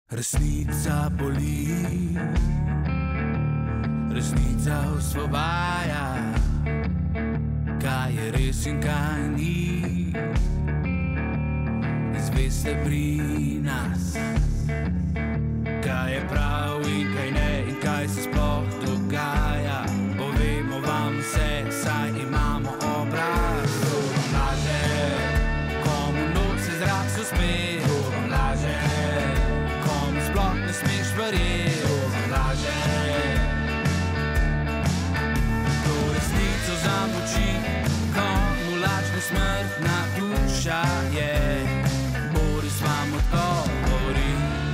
Resnica boli, resnica osvobaja, kaj je res in kaj ni. Izveste pri nas, kaj je prav in kaj ne in kaj se sploh dogaja. Povemo vam vse, saj imamo obraz. Kdo vam laže, komu noč se zrak suspe. Kdo vam laže, komu sploh ne smeš verjeti. Kdo vam laže, kdo resnico zamolči, komu lažna smrtna duša je. Boris vam odgovori.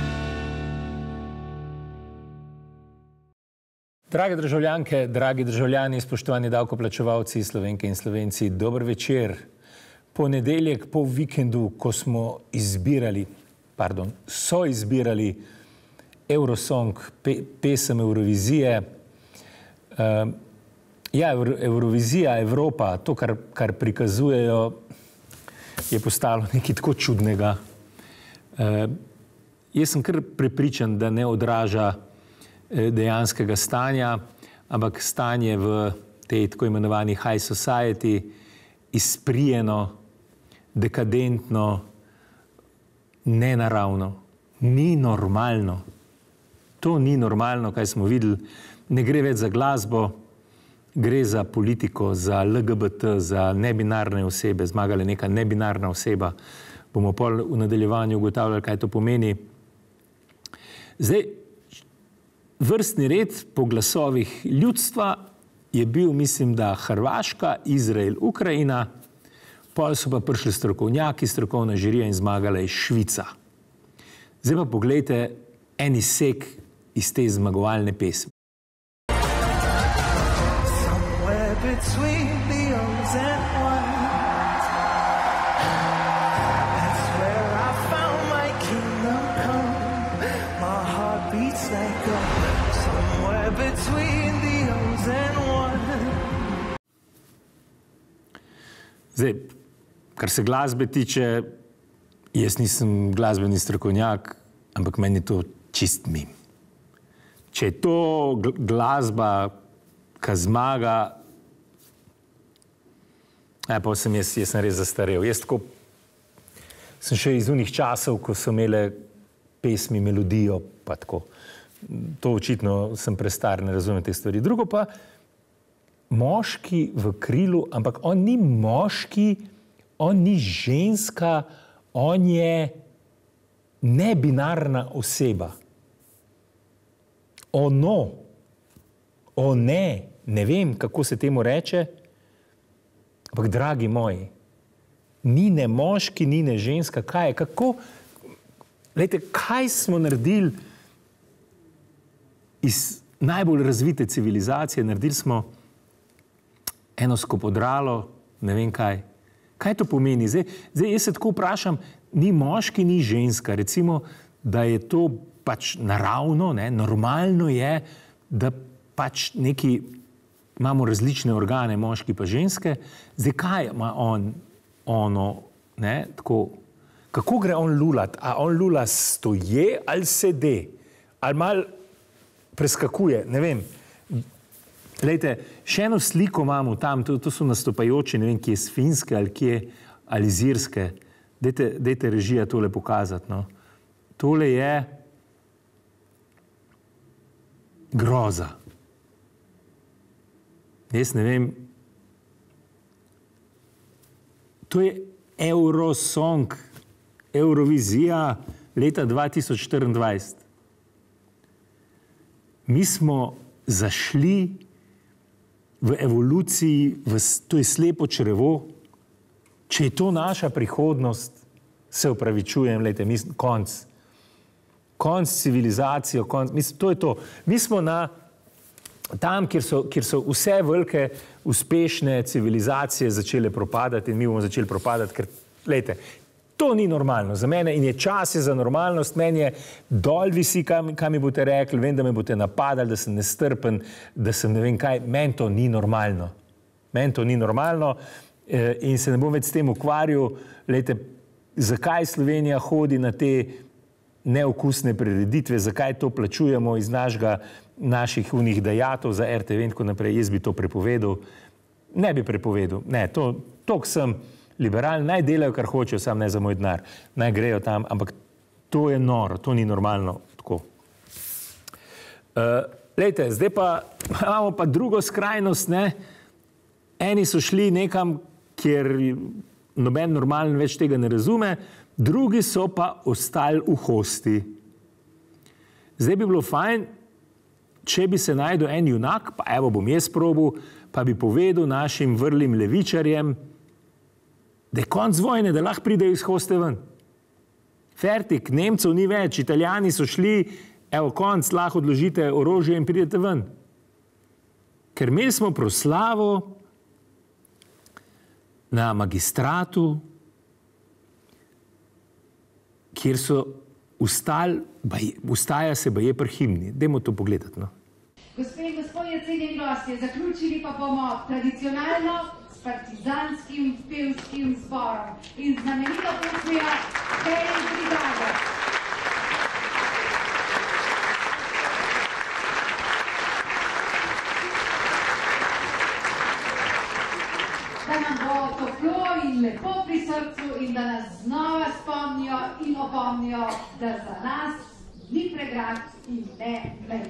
Drage državljanke, dragi državljani, spoštovani davkoplačevalci, Slovenke in Slovenci, dober večer. Ponedeljek po vikendu, ko smo so izbirali Eurosong, pesem Eurovizije. Eurovizija, Evropa, to, kar prikazujejo, je postalo nekaj tako čudnega. Jaz sem kar prepričan, da ne odraža dejanskega stanja, ampak stanje v tej tako imenovani high society, izprijeno, dekadentno, nenaravno. Ni normalno. To ni normalno, kaj smo videli. Ne gre več za glasbo, gre za politiko, za LGBT, za nebinarne osebe. Zmagala neka nebinarna oseba. Bomo pol v nadaljevanju ugotavljali, kaj to pomeni. Zdaj, vrstni red po glasovih ljudstva je bil, mislim, da Hrvaška, Izrael, Ukrajina, pol so pa prišli strokovnjaki, strokovna žirija in zmagala je Švica. Zdaj pa poglejte en izsek iz te zmagovalne pesmi. Zdaj, kar se glasbe tiče, jaz nisem glasbeni strokovnjak, ampak meni je to čist mim. Če je to glasba, ka zmaga, pa sem jaz sem res zastarel. Jaz tako sem še iz unih časov, ko so imele pesmi, melodijo, pa tako. To očitno sem prestar, ne razumem te stvari. Drugo pa, moški v krilu, ampak on ni moški, on ni ženska, on je nebinarna oseba. Ono, ne vem, kako se temu reče, ampak dragi moji, ni ne moški, ni ne ženska, kaj je, kako, glejte, kaj smo naredili iz najbolj razvite civilizacije, naredili smo eno skopodralo, ne vem kaj. Kaj to pomeni? Zdaj jaz se tako vprašam, ni moški, ni ženska. Recimo, da je to pač naravno, ne? Normalno je, da pač neki imamo različne organe, moški pa ženske. Zdaj, kaj ima ono, ne? Tako, kako gre on lulat? A on lula stoje ali sede? Ali mal preskakuje? Ne vem. Glejte, še eno sliko imamo tam, to so nastopajoči, ne vem, kje je z Finske ali kje, ali z Irske. Dajte režija tole pokazati, no. Tole je groza. Jaz ne vem, to je Eurosong, Eurovizija leta 2024. Mi smo zašli v evoluciji, to je slepo črevo. Če je to naša prihodnost, se opravičujem, konc. Konc civilizacijo, to je to. Mi smo tam, kjer so vse velike, uspešne civilizacije začele propadati in mi bomo začeli propadati, ker, glejte, to ni normalno za mene in je čas za normalnost, meni je dol visi, kaj mi boste rekli, vem, da me boste napadali, da sem nestrpen, da sem ne vem kaj, meni to ni normalno. Meni to ni normalno in se ne bom več s tem ukvarjal. Glejte, zakaj Slovenija hodi na te neokusne prireditve, zakaj to plačujemo iz naših unih dajatov za RTV in tako naprej. Jaz bi to prepovedal. Ne bi prepovedal. Ne, toliko sem liberalen, naj delajo, kar hočejo, sam ne za moj denar. Naj grejo tam, ampak to je noro, to ni normalno. Tako. Lejte, zdaj pa imamo pa drugo skrajnost, ne? Eni so šli nekam, kjer noben normalen več tega ne razume, drugi so pa ostali v hosti. Zdaj bi bilo fajn, če bi se najdel en junak, pa evo bom jaz probil, pa bi povedal našim vrlim levičarjem, da je konc vojne, da lahko pridejo iz hoste ven. Fertik, Nemcev ni več, Italijani so šli, evo konc, lahko odložite orožje in pridete ven. Ker imeli smo proslavo na Magistratu, kjer so ustaja se baje pri himni. Dajmo to pogledati, no. Gospe in gospodje, cenjeni gostje, zaključili pa bomo tradicionalno s partizanskim pevskim zborom in znamenito pesmijo Hej brigade. Da nam bo toplo in lepo pri srcu in da nas znova spomnijo in opomnijo, da za nas ni pregrad in ne mej.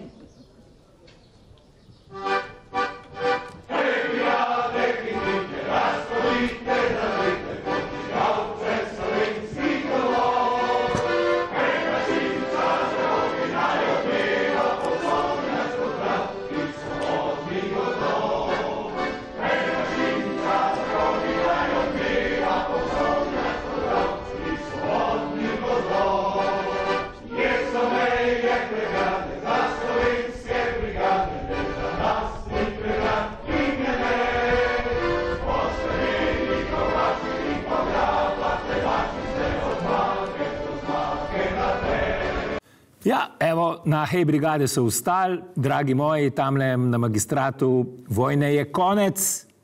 Ja, evo, na Hej brigade so vstali, dragi moji, tamle na Magistratu, vojne je konec.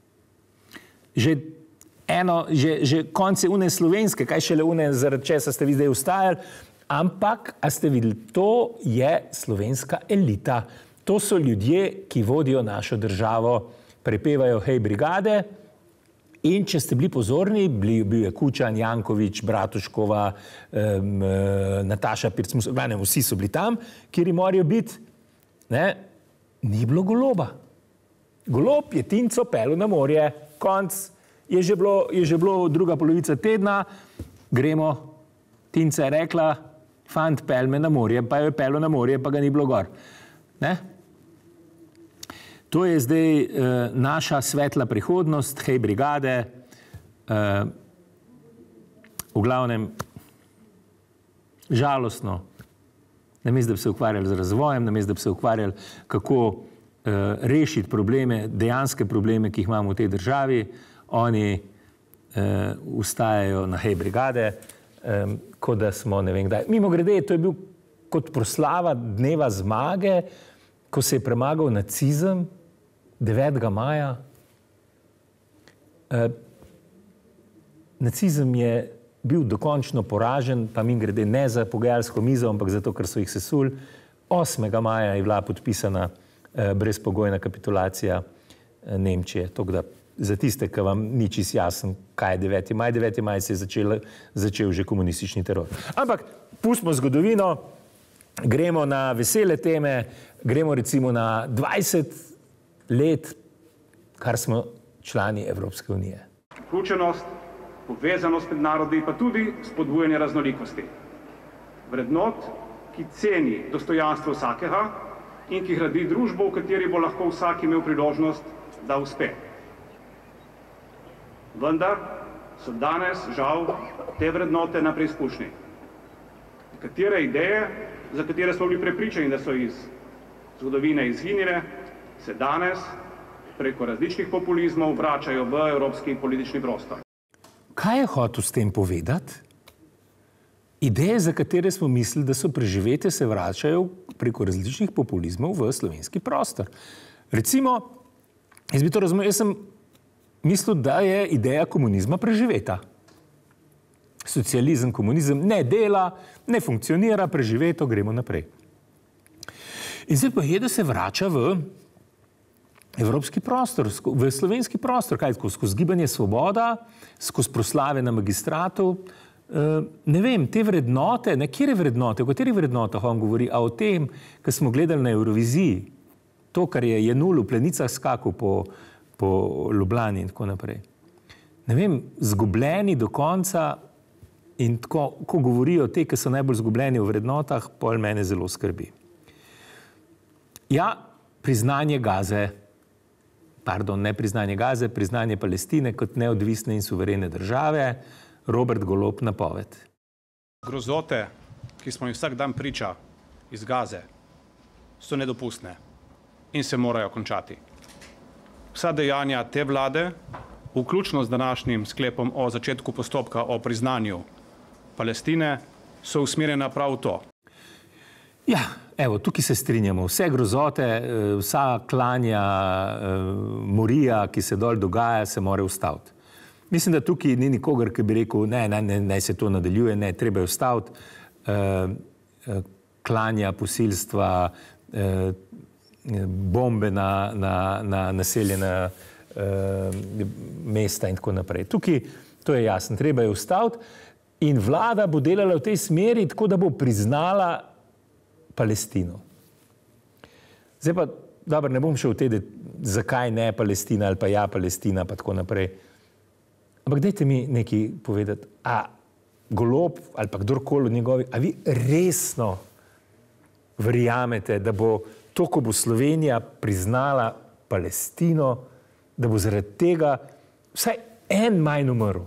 Že konce une slovenske, kaj šele une, zaradi česa ste vi zdaj vstajali, ampak, a ste videli, to je slovenska elita. To so ljudje, ki vodijo našo državo, prepevajo Hej brigade. In če ste bili pozorni, bil je Kučan, Janković, Bratuškova, Nataša Pirc, vsi so bili tam, kjer morajo biti, ni bilo Goloba. Golob je Tinco pelil na morje, konc, je že bilo druga polovica tedna, gremo, Tinca je rekla, fant, pel me na morje, pa jo je pelil na morje, pa ga ni bilo gor. To je zdaj naša svetla prihodnost, Hej brigade. V glavnem, žalostno, namesto da bi se ukvarjali z razvojem, namesto da bi se ukvarjali, kako rešiti probleme, dejanske probleme, ki jih imamo v tej državi, oni vstajajo na Hej brigade, kot da smo ne vem kdaj. Mimogrede, to je bil kot proslava dneva zmage, ko se je premagal nacizem, 9. maja. Nacizem je bil dokončno poražen, pa mimogrede ne za pogajalsko mizo, ampak zato, ker so jih sesuli. 8. maja je bila podpisana brezpogojna kapitulacija Nemčije. Tako da za tiste, ki vam ni čisto jasen, kaj je 9. maj. 9. maj se je začel že komunistični teror. Ampak pustimo zgodovino, gremo na vesele teme, gremo recimo na 20 let, kar smo člani Evropske unije. Vključenost, povezanost med narodi, pa tudi spodbujanje raznolikosti. Vrednot, ki ceni dostojanstvo vsakega in ki gradi družbo, v kateri bo lahko vsak imel priložnost, da uspe. Vendar so danes, žal, te vrednote na preizkušnji. Nekatere ideje, za katere smo bili prepričani, da so iz zgodovine izginile, se danes preko različnih populizmov vračajo v evropski politični prostor. Kaj je hotel s tem povedati? Ideje, za katere smo mislili, da so preživete, se vračajo preko različnih populizmov v slovenski prostor. Recimo, jaz bi to razumel, jaz sem mislil, da je ideja komunizma preživeta. Socializem, komunizem ne dela, ne funkcionira, preživeto, gremo naprej. In zdaj pa je, da se vrača v evropski prostor, v slovenski prostor, kaj skozi gibanje Svoboda, skozi proslave na magistratu, ne vem, te vrednote, kjer vrednote, o katerih vrednotah on govori, a o tem, kar smo gledali na Euroviziji, to, kar je Jenul v plenicah skakal po Ljubljani in tako naprej. Ne vem, zgubljeni do konca in tako, ko govorijo te, ki so najbolj zgubljeni v vrednotah, pol mene zelo skrbi. Ja, priznanje Gaze, pardon, ne priznanje Gaze, priznanje Palestine kot neodvisne in suverene države, Robert Golob napoved. Grozote, ki smo jih vsak dan priča iz Gaze, so nedopustne in se morajo končati. Vsa dejanja te vlade, vključno z današnjim sklepom o začetku postopka o priznanju Palestine, so usmerjena prav v to. Ja, evo, tukaj se strinjamo. Vse grozote, vsa klanja, morija, ki se dol dogaja, se mora ustaviti. Mislim, da tukaj ni nikogar, ki bi rekel, ne se to nadaljuje, ne, treba je ustaviti. Klanja, posilstva, bombe na naseljena mesta in tako naprej. Tukaj, to je jasno, treba je ustaviti in vlada bo delala v tej smeri tako, da bo priznala Palestino. Zdaj pa, dobro, ne bom šel v te, zakaj ne Palestina ali pa ja Palestina pa tako naprej. Ampak dajte mi nekaj povedati, a Golob ali pa kdorkoli od njegovi, a vi resno verjamete, da bo to, ko bo Slovenija priznala Palestino, da bo zaradi tega vsaj en manj umrl.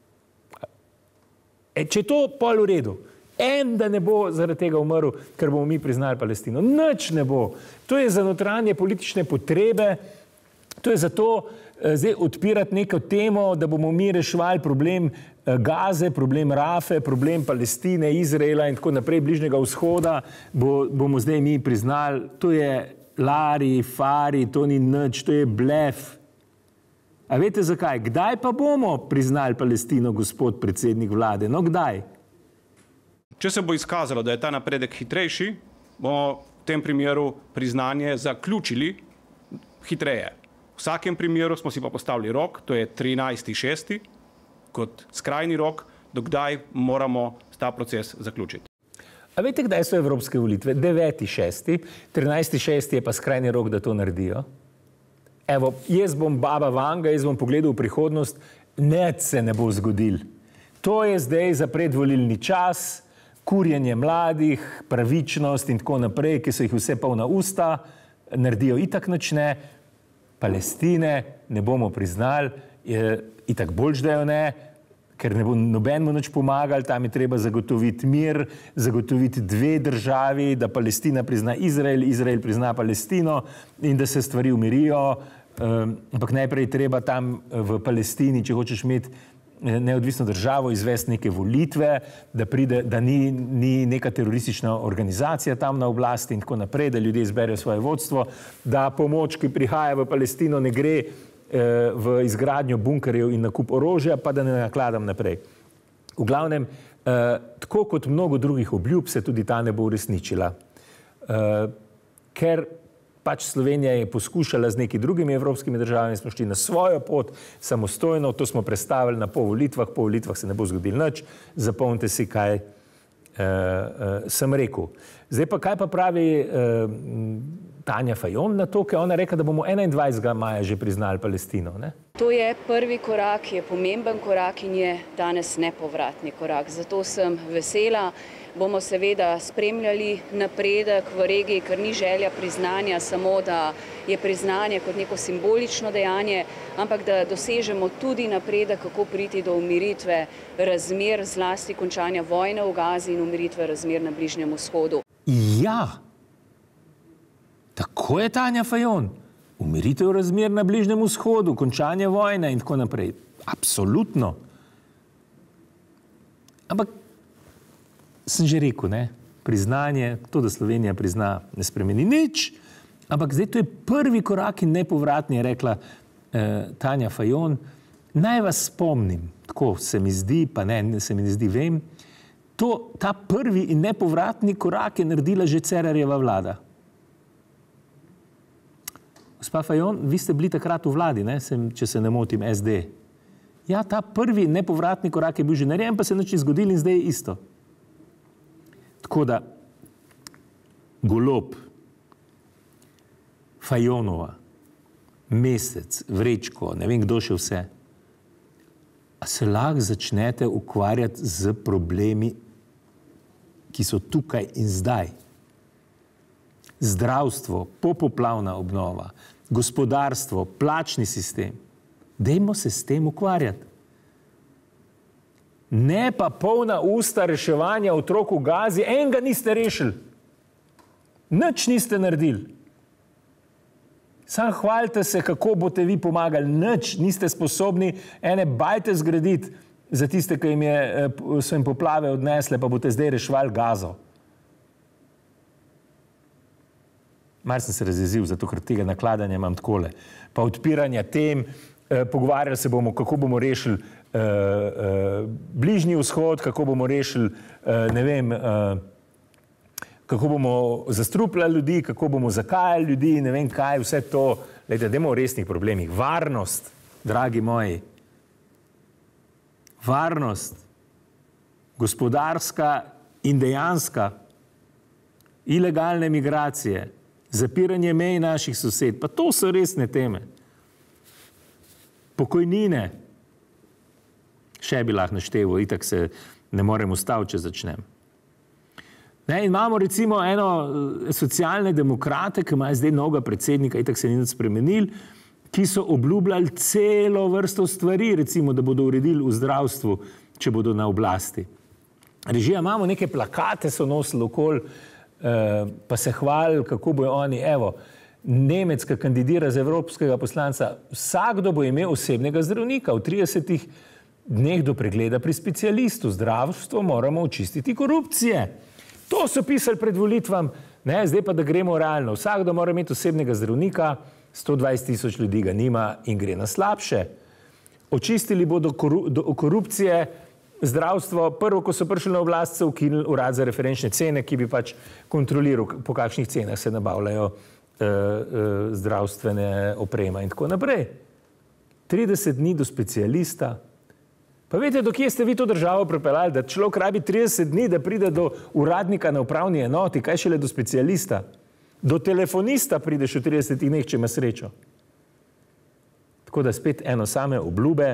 Če je to pol v redu, en, da ne bo zaradi tega umrl, ker bomo mi priznali Palestino. Nič ne bo. To je za notranje politične potrebe, to je zato zdaj odpirati neko temo, da bomo mi reševali problem Gaze, problem Rafe, problem Palestine, Izraela in tako naprej, Bližnjega vzhoda, bomo zdaj mi priznali. To je lari, fari, to ni nič, to je blef. A veste zakaj? Kdaj pa bomo priznali Palestino, gospod predsednik vlade? No, kdaj? Če se bo izkazalo, da je ta napredek hitrejši, bomo v tem primeru priznanje zaključili hitreje. V vsakem primeru smo si pa postavili rok, to je 13.6. kot skrajni rok, do kdaj moramo ta proces zaključiti. A veste, kdaj so evropske volitve? 9.6. 13.6. je pa skrajni rok, da to naredijo. Evo, jaz bom baba Vanga, jaz bom pogledal v prihodnost, nič se ne bo zgodil. To je zdaj za predvolilni čas, kurjenje mladih, pravičnost in tako naprej, ki so jih vse polna usta, naredijo itak nič ne, Palestine ne bomo priznali, itak boljš, da jo ne, ker ne bo nobenemu nič pomagali, tam je treba zagotoviti mir, zagotoviti dve državi, da Palestina prizna Izrael, Izrael prizna Palestino in da se stvari umirijo, ampak najprej treba tam v Palestini, če hočeš imeti neodvisno državo, izvesti neke volitve, da ni neka teroristična organizacija tam na oblasti in tako naprej, da ljudje izberejo svoje vodstvo, da pomoč, ki prihaja v Palestino, ne gre v izgradnjo bunkerjev in nakup orožja, pa da ne nakladam naprej. V glavnem, tako kot mnogo drugih obljub, se tudi ta ne bo uresničila. Ker pač Slovenija je poskušala z neki drugimi evropskimi državami, smo šli na svojo pot, samostojno, to smo prestavili na po volitvah se ne bo zgodilo nič, zapomnite si, kaj sem rekel. Zdaj pa, kaj pa pravi Tanja Fajon na to, ker ona rekla, da bomo 21. maja že priznali Palestino, ne? To je prvi korak, je pomemben korak in je danes nepovratni korak. Zato sem vesela. Bomo seveda spremljali napredek v regiji, ker ni želja priznanja samo, da je priznanje kot neko simbolično dejanje, ampak da dosežemo tudi napredek, kako priti do umiritve razmer, zlasti končanja vojne v Gazi in umiritve razmer na Bližnjem vzhodu. Ja, tako je Tanja Fajon. Umiritev razmer na Bližnjem vzhodu, končanje vojne in tako naprej. Absolutno. Ampak sem že rekel, ne, priznanje, to, da Slovenija prizna, ne spremeni nič, ampak zdaj to je prvi korak in nepovratni, je rekla Tanja Fajon. Naj vas spomnim, tako se mi zdi, pa ne se mi ne zdi, vem, ta prvi in nepovratni korak je naredila že Cerarjeva vlada. Gospa Fajon, vi ste bili takrat v vladi, ne? Če se ne motim, SD. Ja, ta prvi nepovratni korak je bil že narejen, pa se nič ni zgodilo in zdaj je isto. Tako da, Golob, Fajonova, Mesec, Vrečko, ne vem kdo še vse, a se lahko začnete ukvarjati z problemi, ki so tukaj in zdaj. Zdravstvo, popoplavna obnova, gospodarstvo, plačni sistem. Dajmo se s tem ukvarjati. Ne pa polna usta reševanja otrok v Gazi, enega niste rešili. Nič niste naredili. Sam hvalite se, kako boste vi pomagali. Nič niste sposobni ene bajte zgraditi za tiste, ki so jim poplave odnesle, pa boste zdaj reševali Gazo. Mar sem se razjezil, zato ker tega nakladanja imam takole. Pa odpiranja tem, pogovarjali se bomo, kako bomo rešili Bližnji vzhod, kako bomo rešili, ne vem, kako bomo zastrupljali ljudi, kako bomo zakajali ljudi, ne vem kaj, vse to. Glejte, dajmo o resnih problemih. Varnost, dragi moji. Varnost, gospodarska in dejanska, ilegalne migracije, zapiranje mej naših sosed, pa to so resne teme. Pokojnine, še bi lahko našteval, itak se ne morem ustaviti, če začnem. Ne, in imamo recimo eno socialne demokrate, ki imajo zdaj novega predsednika, itak se ni nič spremenil, ki so obljubljali celo vrsto stvari, recimo, da bodo uredili v zdravstvu, če bodo na oblasti. Režija, imamo neke plakate, so nosili okoli, pa se hvalili, kako bojo oni, evo, Nemec, ki kandidira za evropskega poslanca, vsakdo bo imel osebnega zdravnika v 30 dneh do pregleda pri specialistu. Zdravstvo moramo očistiti korupcije. To so pisali pred volitvam, ne, zdaj pa da gremo realno. Vsakdo mora imeti osebnega zdravnika, 120 000 ljudi ga nima in gre na slabše. Očistili bodo korupcije, zdravstvo, prvo, ko so prišli na oblast, so ukinili urad za referenčne cene, ki bi pač kontroliral, po kakšnih cenah se nabavljajo zdravstvene oprema in tako naprej. 30 dni do specialista. Pa veste, do kje ste vi to državo pripeljali, da človek rabi 30 dni, da pride do uradnika na upravni enoti, kaj šele do specialista. Do telefonista prideš v 30 dneh, če ima srečo. Tako da spet eno same obljube,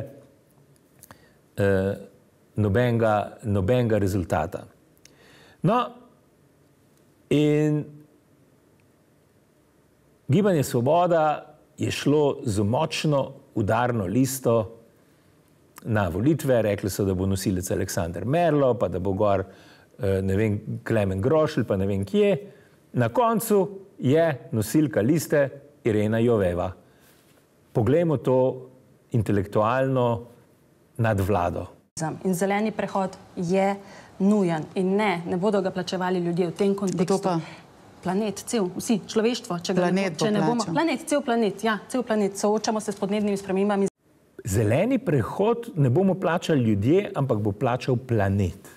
nobenega rezultata. No, in Gibanje Svoboda je šlo z močno udarno listo na volitve, rekli so, da bo nosilec Aleksander Merlo, pa da bo gor, ne vem, Klemen Grošelj, pa ne vem kje. Na koncu je nosilka liste Irena Joveva. Poglejmo to intelektualno nadvlado. In zeleni prehod je nujen in ne bodo ga plačevali ljudje v tem kontekstu. Kdo pa? Planet, cel, vsi, človeštvo. Če ne bomo, planet, cel planet, ja, cel planet. Soočamo se s podnebnimi spremembami. Zeleni prehod ne bomo plačali ljudje, ampak bo plačal planet.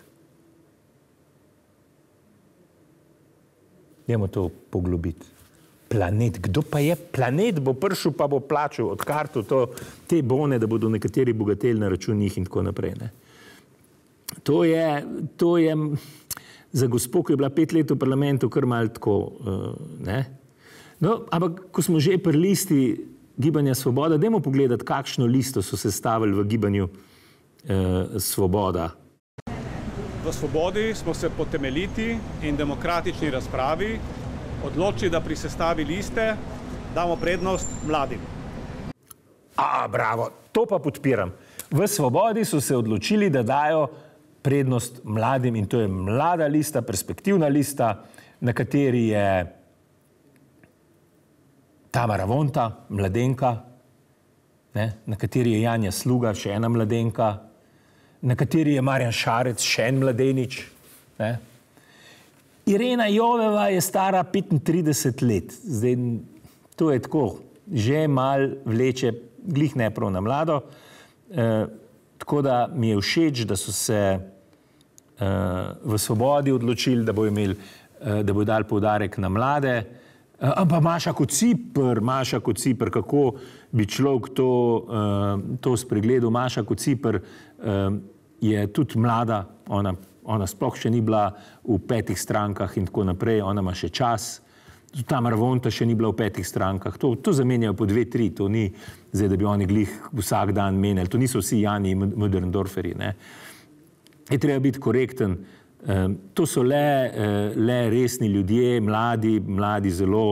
Dajmo to poglobiti. Planet. Kdo pa je? Planet bo prišel pa bo plačal od kartu te bone, da bodo nekateri bogateli na račun njih in tako naprej. Ne? To je za gospo, ki je bila 5 let v parlamentu, kar malo tako, ne? No, ampak ko smo že pri listi Gibanja Svoboda, dajmo pogledati, kakšno listo so sestavili v Gibanju Svoboda. V Svobodi smo se po temeljiti in demokratični razpravi odločili, da pri sestavi liste damo prednost mladim. Bravo, to pa podpiram. V Svobodi so se odločili, da dajo prednost mladim in to je mlada lista, perspektivna lista, na kateri je Tamara Vonta, mladenka, ne? Na kateri je Janja Sluga, še ena mladenka, na kateri je Marjan Šarec, še en mladenič. Ne? Irena Joveva je stara 35 let. Zdaj, to je tako, že mal vleče, glih ne prav na mlado. Tako da mi je všeč, da so se v Svobodi odločili, da bo dali poudarek na mlade. Ampak Maša Kociper, kako bi človek to spregledal. Maša Kociper je tudi mlada, ona sploh še ni bila v 5 strankah in tako naprej, ona ima še čas. Tamara Vonta še ni bila v 5 strankah, to zamenjajo po 2-3, to ni zdaj, da bi oni glih vsak dan menjali, to niso vsi Jani Möderndorferji. Je treba biti korekten, to so le resni ljudje, mladi zelo,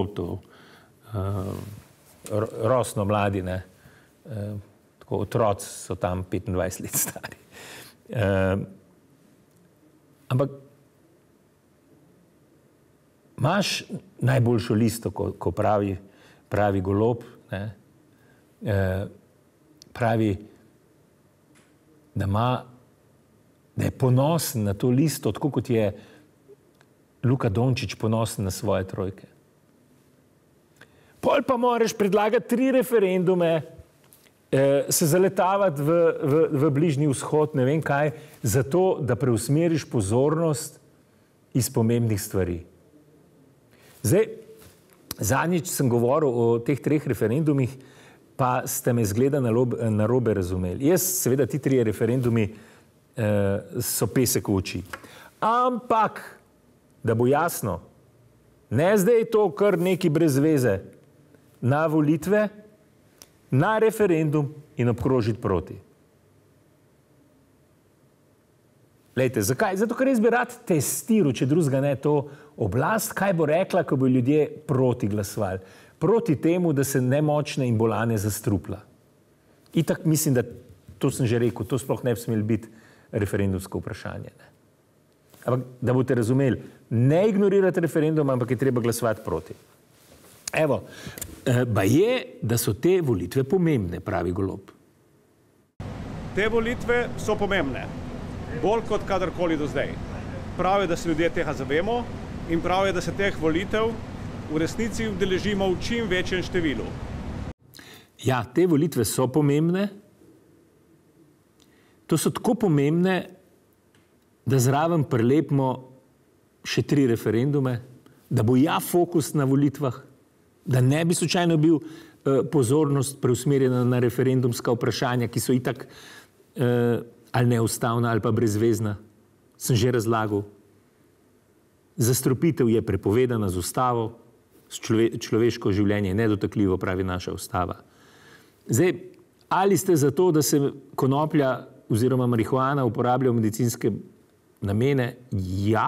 rosno mladi, tako otroci so tam 25 let stari. Ampak imaš najboljšo listo, ko pravi Golob, pravi, da je ponosen na to listo, tako kot je Luka Dončić ponosen na svoje trojke. Pol pa moraš predlagati 3 referendume, se zaletavati v Bližnji vzhod, ne vem kaj, zato, da preusmeriš pozornost iz pomembnih stvari. Zdaj, zadnjič sem govoril o teh 3 referendumih, pa ste me zgleda narobe razumeli. Jaz, seveda, ti 3 referendumi so pesek v oči. Ampak, da bo jasno, ne zdaj to kar neki brez veze, na volitve, na referendum in obkrožiti proti. Lejte, zakaj? Zato, ker jaz bi rad testiral, če drugega ne, to oblast, kaj bo rekla, ko bo ljudje proti glasovali. Proti temu, da se nemočne in bolane zastrupla. Itak mislim, da to sem že rekel, to sploh ne bi smelo biti referendumsko vprašanje. Ampak, da boste razumeli, ne ignorirati referendum, ampak je treba glasovati proti. Evo, baje, da so te volitve pomembne, pravi Golob. Te volitve so pomembne. Bolj kot kadarkoli do zdaj. Prav je, da se ljudje tega zavemo in prav je, da se teh volitev v resnici udeležimo v čim večjem številu. Ja, te volitve so pomembne. To so tako pomembne, da zraven prilepimo še 3 referendume, da bo fokus na volitvah, da ne bi slučajno bil pozornost preusmerjena na referendumska vprašanja, ki so itak ali neustavna ali pa brezvezna, sem že razlagal. Zastrupitev je prepovedana z ustavo, človeško življenje je nedotakljivo, pravi naša ustava. Zdaj, ali ste za to, da se konoplja oziroma marihuana uporablja v medicinske namene? Ja.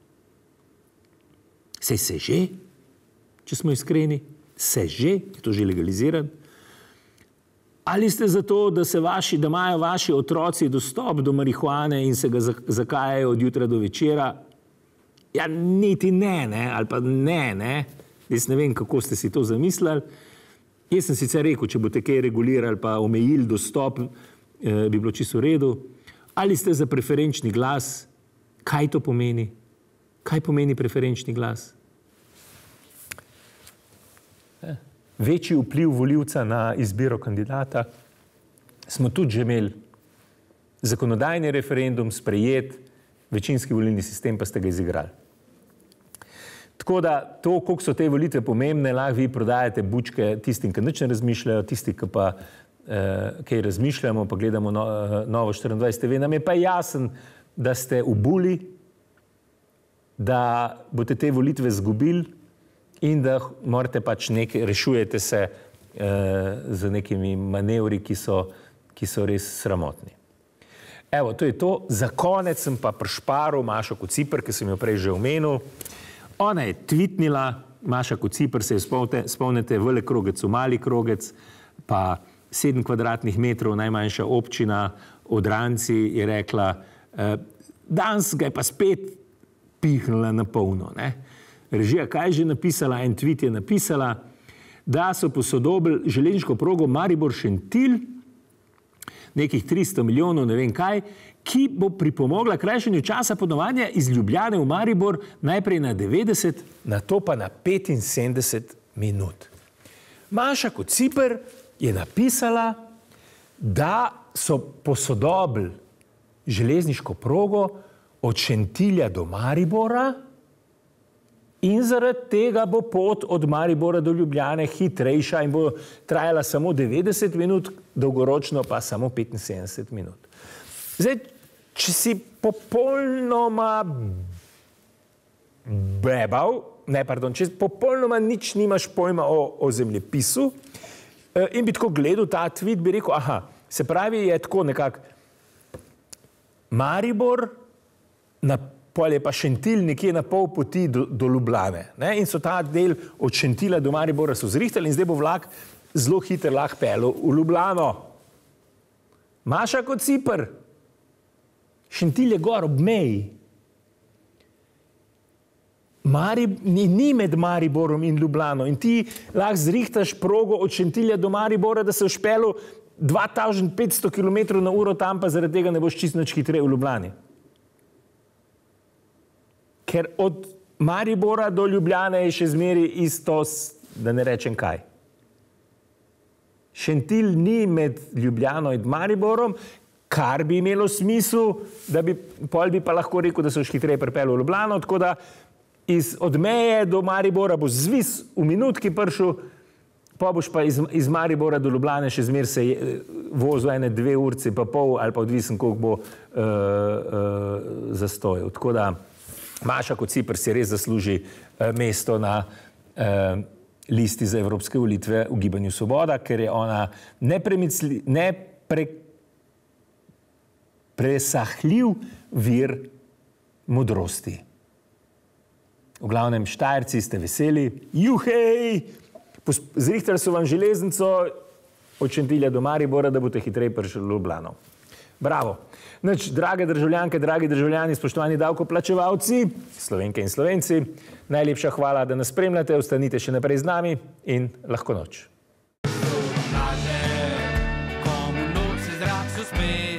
Se že, če smo iskreni, se že, je to že legaliziran. Ali ste za to, da imajo vaši otroci dostop do marihuane in se ga zakajajo od jutra do večera? Ja, niti ne, ali pa ne. Jaz ne vem, kako ste si to zamislili. Jaz sem sicer rekel, če boste kaj regulirali pa omejili dostop, bi bilo čisto v redu. Ali ste za preferenčni glas? Kaj to pomeni? Kaj pomeni preferenčni glas? Večji vpliv volivca na izbiro kandidata. Smo tudi že imeli zakonodajni referendum, sprejet, večinski volilni sistem pa ste ga izigrali. Tako da to, koliko so te volitve pomembne, lahko vi prodajate bučke tistim, ki nič ne razmišljajo, tisti, ki pa kaj razmišljamo, pa gledamo Novo 24 TV. Nam je pa jasen, da ste ubuli, da boste te volitve zgubili in da morate pač rešujete se z nekimi manevri, ki so res sramotni. Evo, to je to. Za konec sem pa prišparil Mašo Kociper, ki sem jo prej že omenil. Ona je tvitnila, Maša Kociper, se je spomnite, velik krogec v mali krogec, pa 7 kvadratnih metrov, najmanjša občina, Odranci, je rekla, danes ga je pa spet pihnila na polno, ne? Režija, kaj je že napisala? En tweet je napisala, da so posodobili železniško progo Maribor-Šentilj, nekih 300 milijonov, ne vem kaj, ki bo pripomogla krajšanju časa potovanja iz Ljubljane v Maribor najprej na 90, nato pa na 75 minut. Maša Kociper je napisala, da so posodobili železniško progo od Šentilja do Maribora in zaradi tega bo pot od Maribora do Ljubljane hitrejša in bo trajala samo 90 minut, dolgoročno pa samo 75 minut. Zdaj, če si popolnoma če popolnoma nič nimaš pojma o zemljepisu in bi tako gledal ta tweet, bi rekel, se pravi, je tako nekako Maribor, pol je pa Šentilj nekje na pol poti do Ljubljane. In so ta del od Šentilja do Maribora so zrihtali in zdaj bo vlak zelo hiter lahko peljal v Ljubljano. Maša kot Ciper. Šentilj je gor ob meji. Ni med Mariborom in Ljubljano in ti lahko zrihtaš progo od Šentilja do Maribora, da se boš peljal 2500 km na uro, tam pa zaradi tega ne boš čisto nič hitreje v Ljubljani. Ker od Maribora do Ljubljane je še zmeri isto, da ne rečem kaj. Šentilj ni med Ljubljano in Mariborom, kar bi imelo smisel, da bi pa lahko rekel, da se boš hitreje pripeljal v Ljubljano, tako da od meje do Maribora boš zvis v minutki prišel, pa boš pa iz Maribora do Ljubljane še zmer se vozil 2 urci pa pol ali pa odvisen, koliko bo zastojil. Tako da Maša kot Ciper si res zasluži mesto na listi za evropske volitve v Gibanju Svoboda, ker je ona presahljiv vir modrosti. V glavnem, Štajerci ste veseli, juhej, zrihtali so vam železnico od Šentilja do Maribora, da boste hitreje prišli v Ljubljano. Bravo. Drage državljanke, dragi državljani, spoštovani davkoplačevalci, Slovenke in Slovenci, najlepša hvala, da nas spremljate, ostanite še naprej z nami in lahko noč.